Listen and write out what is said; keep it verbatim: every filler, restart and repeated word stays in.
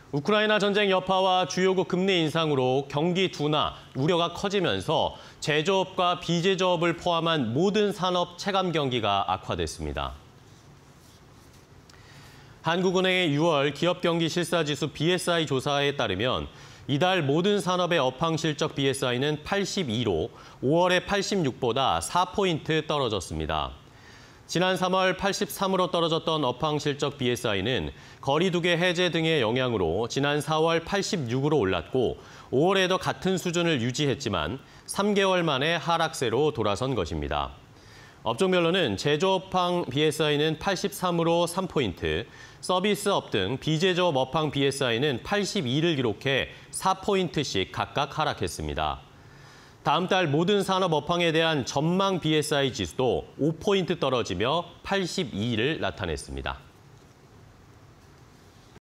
우크라이나 전쟁 여파와 주요국 금리 인상으로 경기 둔화 우려가 커지면서 제조업과 비제조업을 포함한 모든 산업 체감 경기가 악화됐습니다. 한국은행의 유월 기업경기 실사지수 비에스아이 조사에 따르면 이달 모든 산업의 업황 실적 비에스아이는 팔십이로 오월의 팔십육보다 사 포인트 떨어졌습니다. 지난 삼월 팔십삼으로 떨어졌던 업황 실적 비에스아이는 거리두기 해제 등의 영향으로 지난 사월 팔십육으로 올랐고 오월에도 같은 수준을 유지했지만 삼 개월 만에 하락세로 돌아선 것입니다. 업종별로는 제조업황 비에스아이는 팔십삼으로 삼 포인트, 서비스업 등 비제조업 업황 비에스아이는 팔십이를 기록해 사 포인트씩 각각 하락했습니다. 다음 달 모든 산업 업황에 대한 전망 비에스아이 지수도 오 포인트 떨어지며 팔십이를 나타냈습니다.